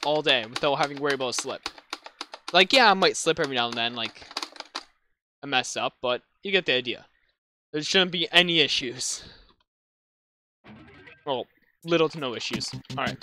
all day without having to worry about a slip. Like, yeah, I might slip every now and then, like, I mess up, but you get the idea. There shouldn't be any issues. Well, little to no issues. Alright.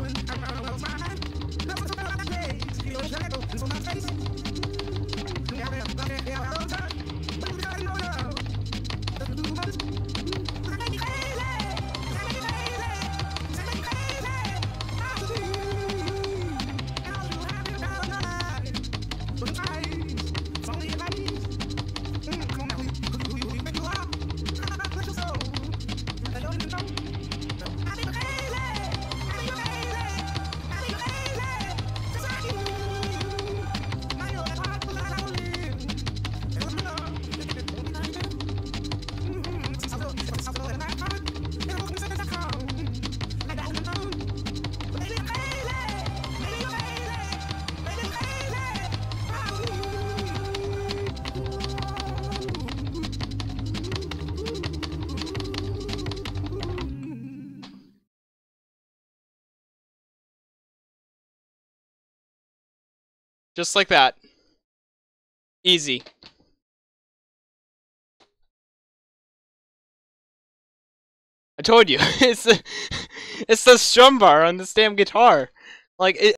Just like that. Easy. I told you, it's the strum bar on this damn guitar. Like,